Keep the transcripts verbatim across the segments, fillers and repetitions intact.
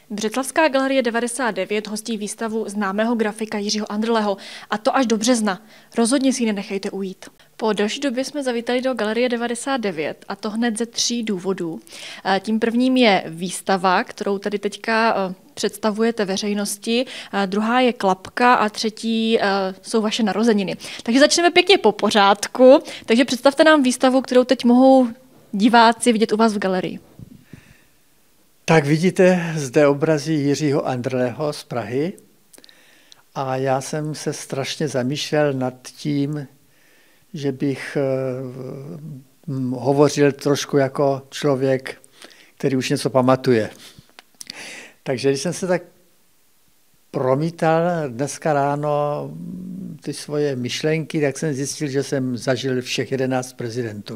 Břeclavská galerie devadesát devět hostí výstavu známého grafika Jiřího Andrleho, a to až do března. Rozhodně si ji nenechejte ujít. Po delší době jsme zavítali do galerie devadesát devět, a to hned ze tří důvodů. Tím prvním je výstava, kterou tady teďka představujete veřejnosti, druhá je klapka a třetí jsou vaše narozeniny. Takže začneme pěkně po pořádku. Takže představte nám výstavu, kterou teď mohou diváci vidět u vás v galerii. Tak vidíte zde obrazy Jiřího Andrleho z Prahy a já jsem se strašně zamýšlel nad tím, že bych hovořil trošku jako člověk, který už něco pamatuje. Takže když jsem se tak promítal dneska ráno ty svoje myšlenky, tak jsem zjistil, že jsem zažil všech jedenáct prezidentů.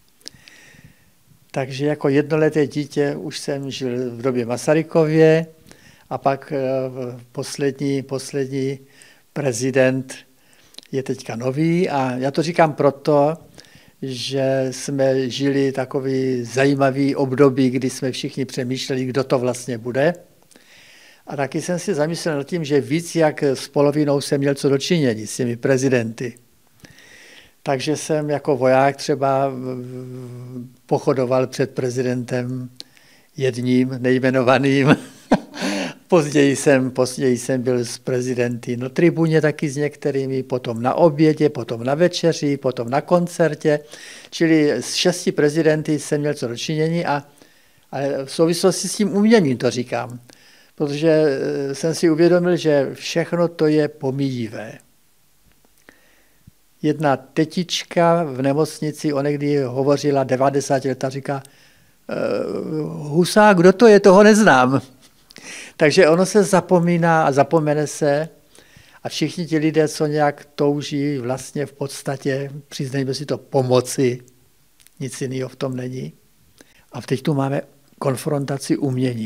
Takže jako jednoleté dítě už jsem žil v době Masarykově a pak poslední, poslední prezident je teďka nový a já to říkám proto, že jsme žili takový zajímavý období, kdy jsme všichni přemýšleli, kdo to vlastně bude. A taky jsem si zamyslel nad tím, že víc jak s polovinou jsem měl co dočinění s těmi prezidenty. Takže jsem jako voják třeba pochodoval před prezidentem jedním nejmenovaným. Později jsem, později jsem byl s prezidenty na tribuně taky s některými, potom na obědě, potom na večeři, potom na koncertě. Čili s šesti prezidenty jsem měl co dočinění a, a v souvislosti s tím uměním to říkám. Protože jsem si uvědomil, že všechno to je pomíjivé. Jedna tetička v nemocnici onekdy hovořila devadesát let a říká, Husák, kdo to je, toho neznám. Takže ono se zapomíná a zapomene se a všichni ti lidé, co nějak touží vlastně v podstatě, přiznejme si to, pomoci, nic jiného v tom není. A teď tu máme konfrontaci umění.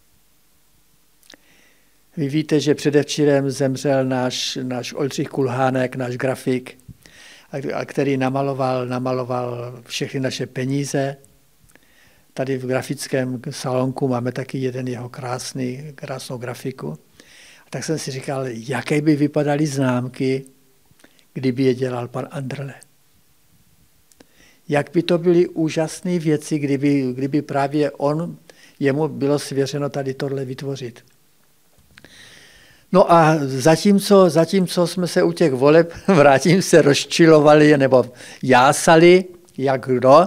Vy víte, že předevčírem zemřel náš, náš Oldřich Kulhánek, náš grafik, a který namaloval, namaloval všechny naše peníze. Tady v grafickém salonku máme taky jeden jeho krásný, krásnou grafiku. A tak jsem si říkal, jaké by vypadaly známky, kdyby je dělal pan Andrle. Jak by to byly úžasné věci, kdyby, kdyby právě on, jemu bylo svěřeno tady tohle vytvořit. No a zatímco, zatímco jsme se u těch voleb, vrátím se, rozčilovali nebo jásali, jak kdo,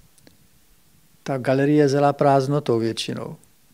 ta galerie zela prázdnotou většinou.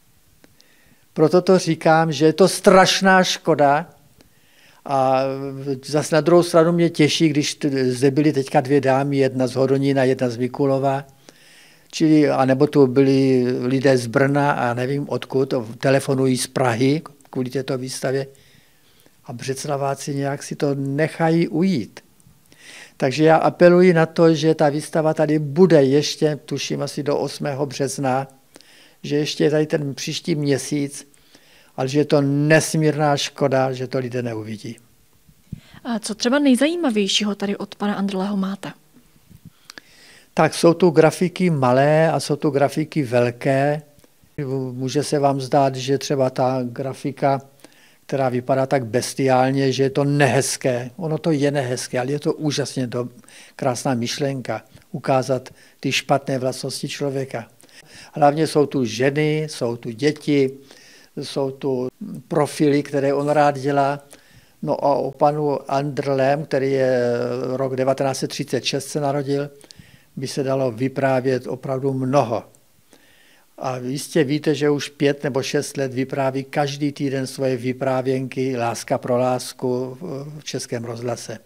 Proto to říkám, že je to strašná škoda a zase na druhou stranu mě těší, když zde byly teďka dvě dámy, jedna z Hodonína, jedna z Mikulova, čili, anebo tu byli lidé z Brna a nevím odkud, telefonují z Prahy kvůli této výstavě a Břeclaváci nějak si to nechají ujít. Takže já apeluji na to, že ta výstava tady bude ještě, tuším asi do osmého března, že ještě je tady ten příští měsíc, ale že je to nesmírná škoda, že to lidé neuvidí. A co třeba nejzajímavějšího tady od pana Andrleho máte? Tak jsou tu grafiky malé a jsou tu grafiky velké. Může se vám zdát, že třeba ta grafika, která vypadá tak bestiálně, že je to nehezké. Ono to je nehezké, ale je to úžasně to krásná myšlenka, ukázat ty špatné vlastnosti člověka. Hlavně jsou tu ženy, jsou tu děti, jsou tu profily, které on rád dělá. No a o panu Andrlem, který je rok devatenáct set třicet šest se narodil, by se dalo vyprávět opravdu mnoho. A jistě víte, že už pět nebo šest let vypráví každý týden svoje vyprávěnky Láska pro lásku v Českém rozhlase.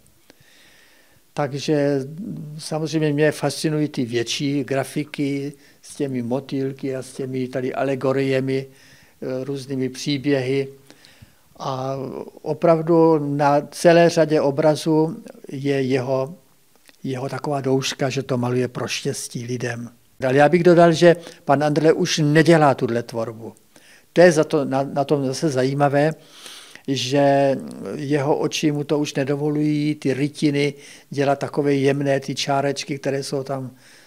Takže samozřejmě mě fascinují ty větší grafiky s těmi motýlky a s těmi tady alegoriemi, různými příběhy. A opravdu na celé řadě obrazů je jeho, jeho taková douška, že to maluje pro štěstí lidem. Ale já bych dodal, že pan Andrle už nedělá tuhle tvorbu. To je za to, na, na tom zase zajímavé, že jeho oči mu to už nedovolují, ty rytiny, dělat takové jemné ty čárečky, které jsou tam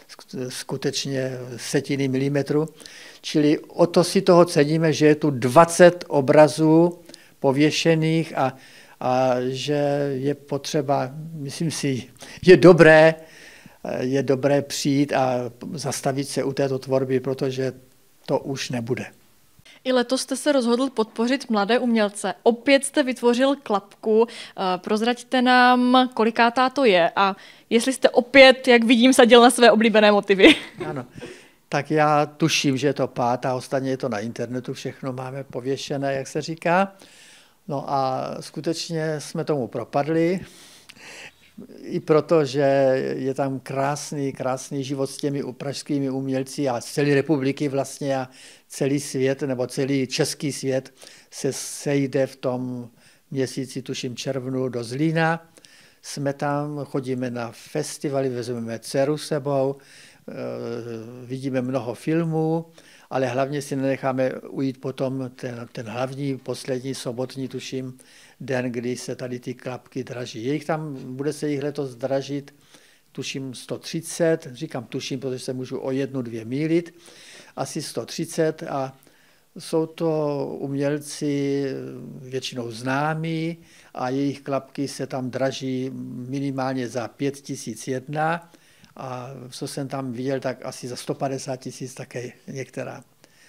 skutečně setiny milimetru. Čili o to si toho ceníme, že je tu dvacet obrazů pověšených a, a že je potřeba, myslím si, je dobré, je dobré přijít a zastavit se u této tvorby, protože to už nebude. I letos jste se rozhodl podpořit mladé umělce. Opět jste vytvořil klapku. Prozraďte nám, kolikátá to je a jestli jste opět, jak vidím, sadil na své oblíbené motivy. Ano, tak já tuším, že je to pátá, ostatně je to na internetu, všechno máme pověšené, jak se říká. No a skutečně jsme tomu propadli, i proto, že je tam krásný, krásný život s těmi pražskými umělci a z celé republiky vlastně a celý svět, nebo celý český svět se sejde v tom měsíci, tuším červnu, do Zlína. Jsme tam, chodíme na festivaly, vezmeme dceru sebou, vidíme mnoho filmů, ale hlavně si nenecháme ujít potom ten, ten hlavní, poslední sobotní, tuším, den, kdy se tady ty klapky draží. Jejich tam, bude se jich letos dražit, tuším sto třicet, říkám tuším, protože se můžu o jednu, dvě mýlit, asi sto třicet a jsou to umělci většinou známí a jejich klapky se tam draží minimálně za pět tisíc jedna a co jsem tam viděl, tak asi za sto padesát tisíc také některá.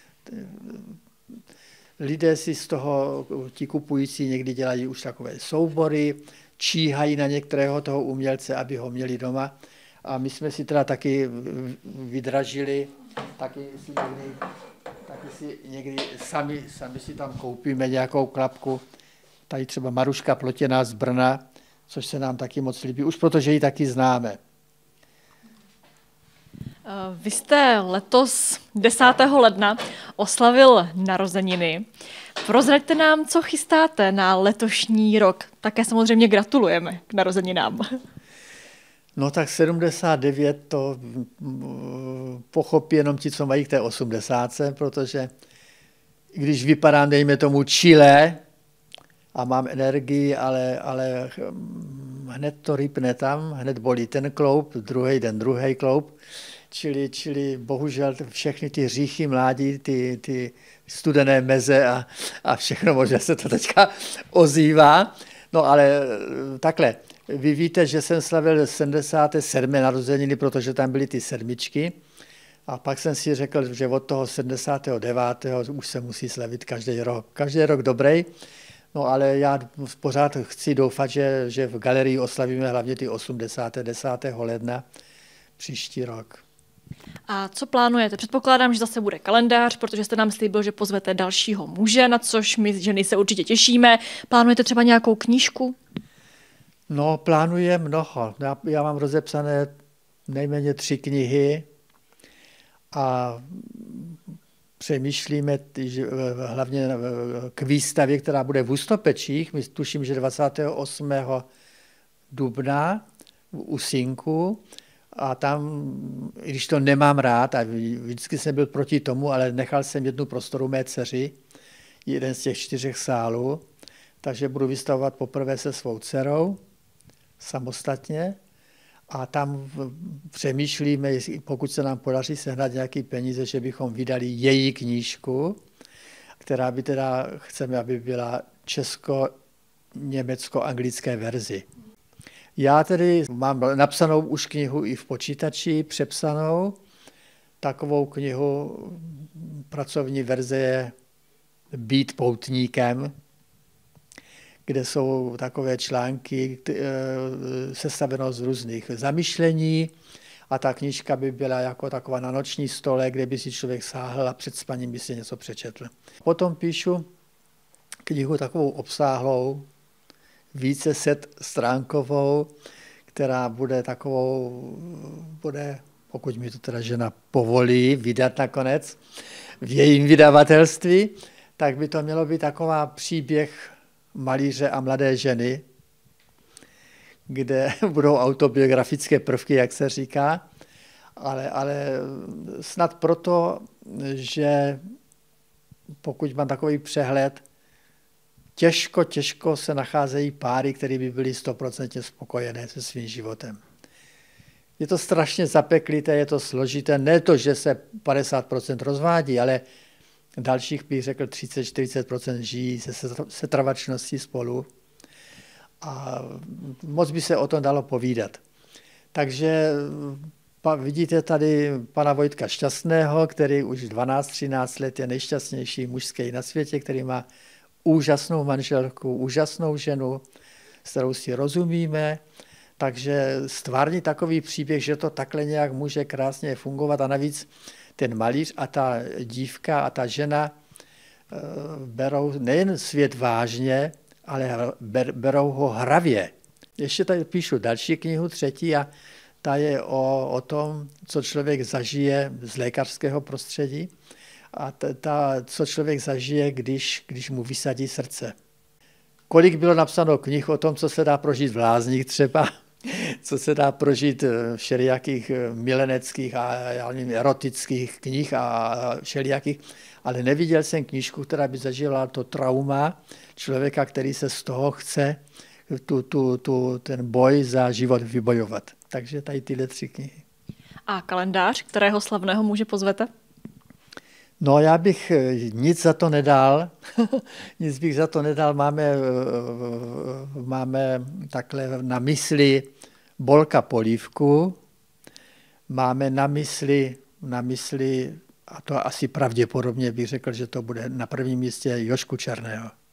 Lidé si z toho, ti kupující někdy dělají už takové soubory, číhají na některého toho umělce, aby ho měli doma. A my jsme si teda taky vydražili, taky si někdy, taky si někdy sami, sami si tam koupíme nějakou klapku. Tady třeba Maruška Plotěná z Brna, což se nám taky moc líbí, už protože ji taky známe. Vy jste letos desátého ledna oslavil narozeniny. Prozraďte nám, co chystáte na letošní rok. Také samozřejmě gratulujeme k narozeninám. No tak sedmdesát devět to pochopí jenom ti, co mají k té osmdesátce, protože když vypadám, dejme tomu, čile a mám energii, ale, ale hned to rypne tam, hned bolí ten kloup, druhý den druhý kloup. Čili, čili bohužel všechny ty hříchy mládí, ty, ty studené meze a, a všechno možná se to teďka ozývá. No ale takhle, vy víte, že jsem slavil sedmdesáté sedmé narozeniny, protože tam byly ty sedmičky. A pak jsem si řekl, že od toho sedmdesátého devátého už se musí slavit každý rok. Každý rok dobrý. No ale já pořád chci doufat, že, že v galerii oslavíme hlavně ty osmdesátého desátého ledna příští rok. A co plánujete? Předpokládám, že zase bude kalendář, protože jste nám slíbil, že pozvete dalšího muže, na což my ženy se určitě těšíme. Plánujete třeba nějakou knížku? No, plánuje mnoho. Já, já mám rozepsané nejméně tři knihy a přemýšlíme že, hlavně k výstavě, která bude v Ústopečích. My tuším, že dvacátého osmého dubna u Sinku. A tam, i když to nemám rád, a vždycky jsem byl proti tomu, ale nechal jsem jednu prostoru mé dceři, jeden z těch čtyřech sálů, takže budu vystavovat poprvé se svou dcerou, samostatně, a tam přemýšlíme, pokud se nám podaří sehnat nějaké peníze, že bychom vydali její knížku, která by teda, chceme, aby byla česko-německo-anglické verzi. Já tedy mám napsanou už knihu i v počítači, přepsanou. Takovou knihu, pracovní verze je Být poutníkem, kde jsou takové články sestaveno z různých zamyšlení a ta knížka by byla jako taková na noční stole, kde by si člověk sáhl a před spaním by si něco přečetl. Potom píšu knihu takovou obsáhlou, více set stránkovou, která bude takovou, bude, pokud mi to teda žena povolí, vydat nakonec v jejím vydavatelství, tak by to mělo být taková příběh malíře a mladé ženy, kde budou autobiografické prvky, jak se říká, ale, ale snad proto, že pokud mám takový přehled, Těžko, těžko se nacházejí páry, které by byly stoprocentně spokojené se svým životem. Je to strašně zapeklité, je to složité. Ne to, že se padesát procent rozvádí, ale dalších bych řekl třicet až čtyřicet procent žijí se setrvačností spolu. A moc by se o tom dalo povídat. Takže pa, vidíte tady pana Vojtka Šťastného, který už dvanáct třináct let je nejšťastnější mužský na světě, který má úžasnou manželku, úžasnou ženu, s kterou si rozumíme. Takže stvární takový příběh, že to takhle nějak může krásně fungovat a navíc ten malíř a ta dívka a ta žena berou nejen svět vážně, ale berou ho hravě. Ještě tady píšu další knihu, třetí, a ta je o, o tom, co člověk zažije z lékařského prostředí a ta, ta, co člověk zažije, když, když mu vysadí srdce. Kolik bylo napsáno knih o tom, co se dá prožít v lázních třeba, co se dá prožít v všelijakých mileneckých a já nevím, erotických knih a všelijakých, ale neviděl jsem knížku, která by zažila to trauma člověka, který se z toho chce tu, tu, tu, ten boj za život vybojovat. Takže tady tyhle tři knihy. A kalendář, kterého slavného muže pozvete? No, já bych nic za to nedal. Nic bych za to nedal. Máme, máme takhle na mysli Bolka Polívku, máme na mysli, na mysli, a to asi pravděpodobně bych řekl, že to bude na prvním místě Jožku Černého.